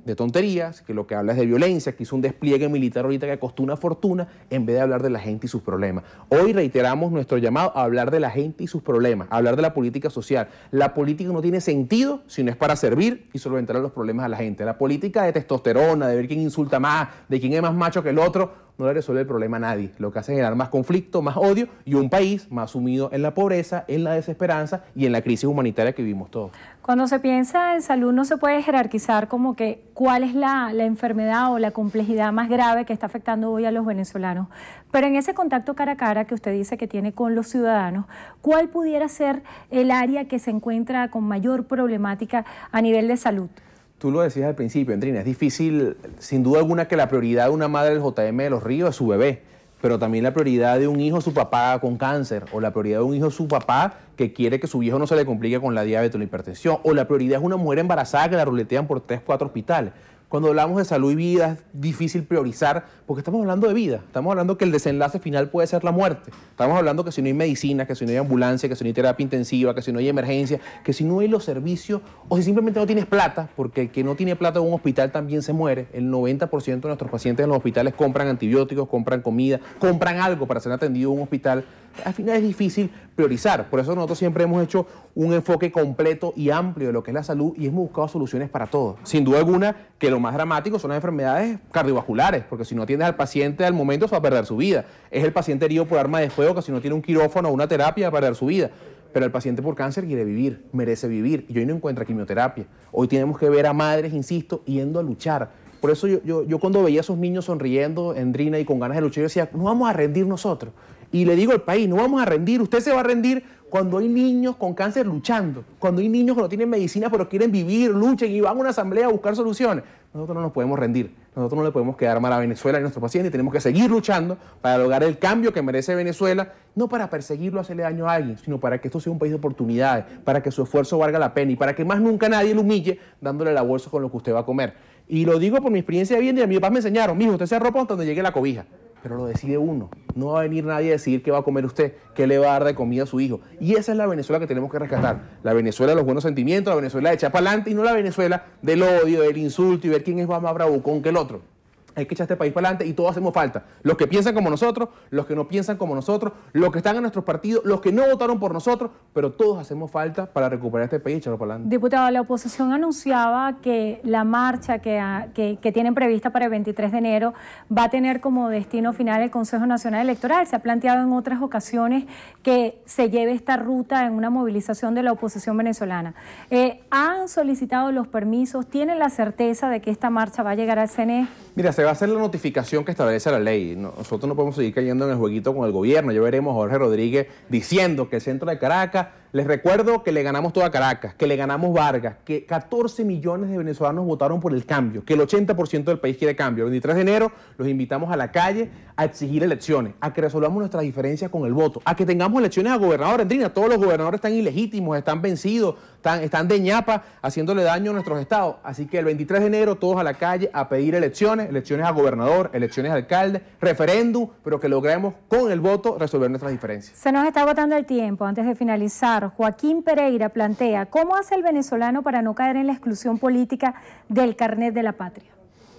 de tonterías, que lo que habla es de violencia, que hizo un despliegue militar ahorita que costó una fortuna, en vez de hablar de la gente y sus problemas. Hoy reiteramos nuestro llamado a hablar de la gente y sus problemas, a hablar de la política social. La política no tiene sentido si no es para servir y solventar los problemas a la gente. La política de testosterona, de ver quién insulta más, de quién es más macho que el otro, no le resuelve el problema a nadie. Lo que hace es generar más conflicto, más odio y un país más sumido en la pobreza, en la desesperanza y en la crisis humanitaria que vivimos todos. Cuando se piensa en salud no se puede jerarquizar como que cuál es la, la enfermedad o la complejidad más grave que está afectando hoy a los venezolanos. Pero en ese contacto cara a cara que usted dice que tiene con los ciudadanos, ¿cuál pudiera ser el área que se encuentra con mayor problemática a nivel de salud? Tú lo decías al principio, Andrina, es difícil, sin duda alguna, que la prioridad de una madre del J M de Los Ríos es su bebé, pero también la prioridad de un hijo es su papá con cáncer, o la prioridad de un hijo es su papá que quiere que su viejo no se le complique con la diabetes o la hipertensión, o la prioridad es una mujer embarazada que la ruletean por tres, cuatro hospitales. Cuando hablamos de salud y vida es difícil priorizar porque estamos hablando de vida, estamos hablando que el desenlace final puede ser la muerte, estamos hablando que si no hay medicina, que si no hay ambulancia, que si no hay terapia intensiva, que si no hay emergencia, que si no hay los servicios o si simplemente no tienes plata, porque el que no tiene plata en un hospital también se muere. El noventa por ciento de nuestros pacientes en los hospitales compran antibióticos, compran comida, compran algo para ser atendido en un hospital. Al final es difícil priorizar, por eso nosotros siempre hemos hecho un enfoque completo y amplio de lo que es la salud y hemos buscado soluciones para todo. Sin duda alguna que lo más dramático son las enfermedades cardiovasculares, porque si no atiendes al paciente al momento se va a perder su vida. Es el paciente herido por arma de fuego que si no tiene un quirófano o una terapia va a perder su vida. Pero el paciente por cáncer quiere vivir, merece vivir y hoy no encuentra quimioterapia. Hoy tenemos que ver a madres, insisto, yendo a luchar. Por eso yo, yo, yo cuando veía a esos niños sonriendo, Andrina, y con ganas de luchar, yo decía, no vamos a rendir nosotros. Y le digo al país, no vamos a rendir, usted se va a rendir cuando hay niños con cáncer luchando, cuando hay niños que no tienen medicina pero quieren vivir, luchen y van a una asamblea a buscar soluciones. Nosotros no nos podemos rendir, nosotros no le podemos quedar mal a Venezuela y a nuestros pacientes y tenemos que seguir luchando para lograr el cambio que merece Venezuela, no para perseguirlo o hacerle daño a alguien, sino para que esto sea un país de oportunidades, para que su esfuerzo valga la pena y para que más nunca nadie lo humille dándole la bolsa con lo que usted va a comer. Y lo digo por mi experiencia de vida, y a mi papá me enseñaron, mijo, usted se arropa donde llegue la cobija. Pero lo decide uno. No va a venir nadie a decidir qué va a comer usted, qué le va a dar de comida a su hijo. Y esa es la Venezuela que tenemos que rescatar. La Venezuela de los buenos sentimientos, la Venezuela de echar para adelante y no la Venezuela del odio, del insulto y ver quién es más bravucón que el otro. Hay que echar este país para adelante y todos hacemos falta. Los que piensan como nosotros, los que no piensan como nosotros, los que están en nuestros partidos, los que no votaron por nosotros, pero todos hacemos falta para recuperar este país y echarlo para adelante. Diputado, la oposición anunciaba que la marcha que, que, que tienen prevista para el veintitrés de enero va a tener como destino final el Consejo Nacional Electoral. Se ha planteado en otras ocasiones que se lleve esta ruta en una movilización de la oposición venezolana. Eh, ¿Han solicitado los permisos? ¿Tienen la certeza de que esta marcha va a llegar al C N E? Mira, se va a hacer la notificación que establece la ley. Nosotros no podemos seguir cayendo en el jueguito con el gobierno. Ya veremos a Jorge Rodríguez diciendo que el centro de Caracas, les recuerdo que le ganamos toda Caracas, que le ganamos Vargas, que catorce millones de venezolanos votaron por el cambio, que el ochenta por ciento del país quiere cambio. El veintitrés de enero los invitamos a la calle a exigir elecciones, a que resolvamos nuestras diferencias con el voto, a que tengamos elecciones a gobernador. Andrina, todos los gobernadores están ilegítimos, están vencidos, están, están de ñapa, haciéndole daño a nuestros estados. Así que el veintitrés de enero todos a la calle a pedir elecciones, elecciones a gobernador, elecciones a alcalde, referéndum, pero que logremos con el voto resolver nuestras diferencias. Se nos está agotando el tiempo. Antes de finalizar, Joaquín Pereira plantea, ¿cómo hace el venezolano para no caer en la exclusión política del carnet de la patria?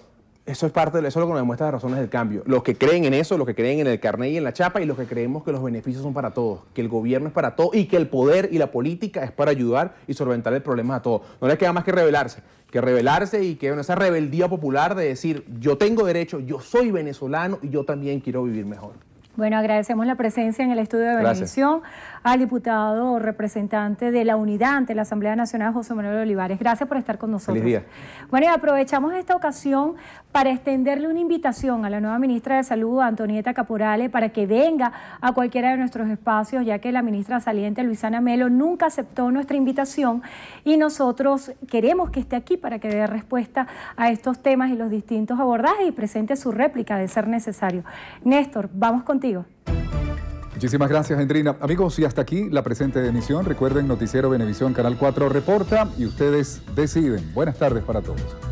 Eso es parte de eso, es lo que nos demuestra las razones del cambio. Los que creen en eso, los que creen en el carnet y en la chapa, y los que creemos que los beneficios son para todos, que el gobierno es para todos y que el poder y la política es para ayudar y solventar el problema a todos. No les queda más que rebelarse, que rebelarse y que en esa rebeldía popular de decir, yo tengo derecho, yo soy venezolano y yo también quiero vivir mejor. Bueno, agradecemos la presencia en el estudio de Venevisión al diputado representante de la Unidad ante la Asamblea Nacional, José Manuel Olivares. Gracias por estar con nosotros. Feliz día. Bueno, y aprovechamos esta ocasión para extenderle una invitación a la nueva ministra de Salud, Antonieta Caporale, para que venga a cualquiera de nuestros espacios, ya que la ministra saliente, Luisana Melo, nunca aceptó nuestra invitación y nosotros queremos que esté aquí para que dé respuesta a estos temas y los distintos abordajes y presente su réplica de ser necesario. Néstor, vamos contigo. Muchísimas gracias, Andrina. Amigos, y hasta aquí la presente emisión. Recuerden, Noticiero Venevisión, Canal cuatro reporta y ustedes deciden. Buenas tardes para todos.